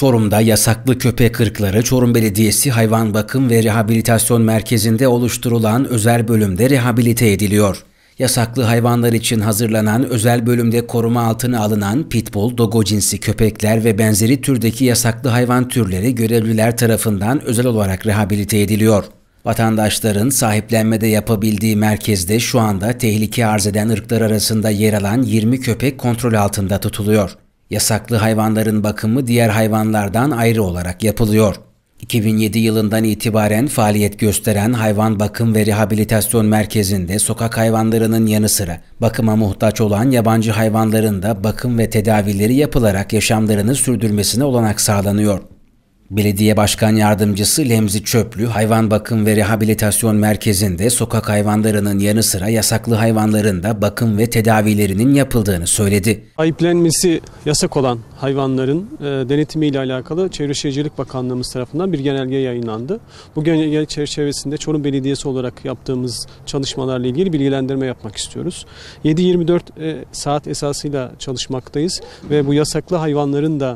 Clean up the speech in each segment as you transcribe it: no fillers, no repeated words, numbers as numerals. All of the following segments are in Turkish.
Çorum'da yasaklı köpek ırkları Çorum Belediyesi Hayvan Bakım ve Rehabilitasyon Merkezi'nde oluşturulan özel bölümde rehabilite ediliyor. Yasaklı hayvanlar için hazırlanan özel bölümde koruma altına alınan pitbull, dogo cinsi köpekler ve benzeri türdeki yasaklı hayvan türleri görevliler tarafından özel olarak rehabilite ediliyor. Vatandaşların sahiplenmede yapabildiği merkezde şu anda tehlike arz eden ırklar arasında yer alan 20 köpek kontrol altında tutuluyor. Yasaklı hayvanların bakımı diğer hayvanlardan ayrı olarak yapılıyor. 2007 yılından itibaren faaliyet gösteren Hayvan Bakım ve Rehabilitasyon Merkezi'nde sokak hayvanlarının yanı sıra bakıma muhtaç olan yabancı hayvanların da bakım ve tedavileri yapılarak yaşamlarını sürdürmesine olanak sağlanıyor. Belediye Başkan Yardımcısı Lemzi Çöplü, Hayvan Bakım ve Rehabilitasyon Merkezi'nde sokak hayvanlarının yanı sıra yasaklı hayvanların da bakım ve tedavilerinin yapıldığını söyledi. Sahiplenmesi yasak olan hayvanların denetimiyle alakalı Çevre Şehircilik Bakanlığımız tarafından bir genelge yayınlandı. Bu genelge çerçevesinde Çorum Belediyesi olarak yaptığımız çalışmalarla ilgili bilgilendirme yapmak istiyoruz. 7/24 saat esasıyla çalışmaktayız ve bu yasaklı hayvanların da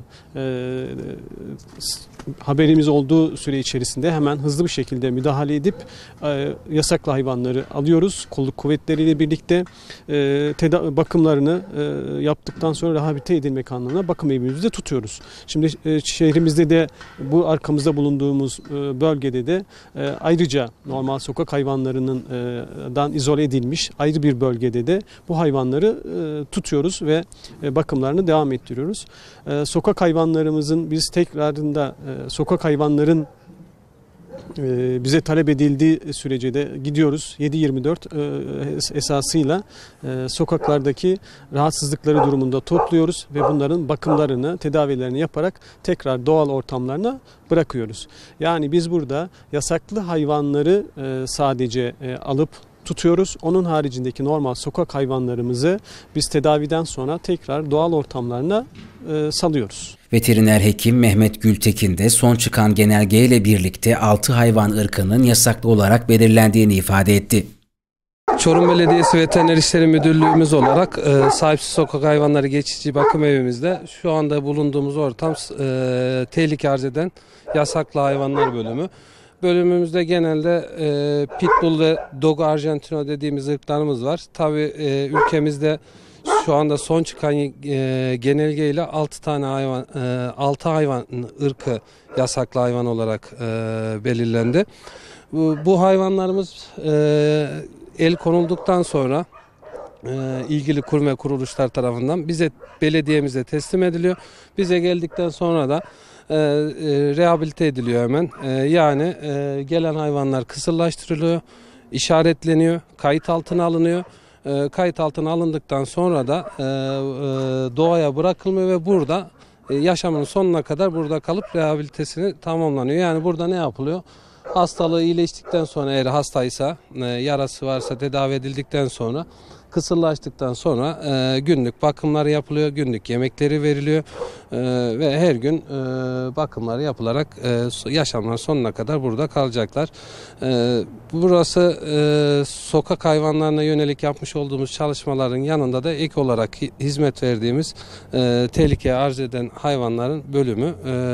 haberimiz olduğu süre içerisinde hemen hızlı bir şekilde müdahale edip yasaklı hayvanları alıyoruz. Kolluk kuvvetleriyle birlikte bakımlarını yaptıktan sonra rehabilite edilmek anlamına bakım evimizde tutuyoruz. Şimdi şehrimizde de bu arkamızda bulunduğumuz bölgede de ayrıca normal sokak hayvanlarından izole edilmiş ayrı bir bölgede de bu hayvanları tutuyoruz ve bakımlarını devam ettiriyoruz. Sokak hayvanlarımızın biz tekrarında sokak hayvanların bize talep edildiği sürece de gidiyoruz. 7/24 esasıyla sokaklardaki rahatsızlıkları durumunda topluyoruz ve bunların bakımlarını, tedavilerini yaparak tekrar doğal ortamlarına bırakıyoruz. Yani biz burada yasaklı hayvanları sadece alıp tutuyoruz. Onun haricindeki normal sokak hayvanlarımızı biz tedaviden sonra tekrar doğal ortamlarına salıyoruz. Veteriner hekim Mehmet Gültekin de son çıkan genelgeyle birlikte 6 hayvan ırkının yasaklı olarak belirlendiğini ifade etti. Çorum Belediyesi Veteriner İşleri Müdürlüğümüz olarak sahipsiz sokak hayvanları geçici bakım evimizde şu anda bulunduğumuz ortam tehlike arz eden yasaklı hayvanlar bölümü. Bölümümüzde genelde pitbull ve dogo argentino dediğimiz ırklarımız var. Tabii ülkemizde şu anda son çıkan genelgeyle 6 hayvan ırkı yasaklı hayvan olarak belirlendi. Bu hayvanlarımız el konulduktan sonra ilgili kurum ve kuruluşlar tarafından bize belediyemize teslim ediliyor. Bize geldikten sonra da rehabilite ediliyor hemen. Yani gelen hayvanlar kısırlaştırılıyor, işaretleniyor, kayıt altına alınıyor. Kayıt altına alındıktan sonra da doğaya bırakılmıyor ve burada yaşamının sonuna kadar burada kalıp rehabilitesini tamamlanıyor. Yani burada ne yapılıyor? Hastalığı iyileştikten sonra eğer hastaysa, yarası varsa tedavi edildikten sonra kısırlaştıktan sonra günlük bakımları yapılıyor, günlük yemekleri veriliyor ve her gün bakımları yapılarak yaşamlarının sonuna kadar burada kalacaklar. Burası sokak hayvanlarına yönelik yapmış olduğumuz çalışmaların yanında da ek olarak hizmet verdiğimiz tehlikeye arz eden hayvanların bölümü.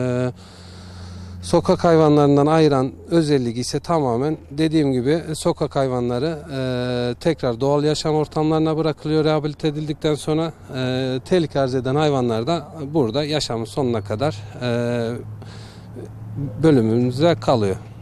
Sokak hayvanlarından ayıran özellik ise tamamen dediğim gibi sokak hayvanları tekrar doğal yaşam ortamlarına bırakılıyor rehabilite edildikten sonra. Tehlike arz eden hayvanlar da burada yaşamın sonuna kadar bölümümüzde kalıyor.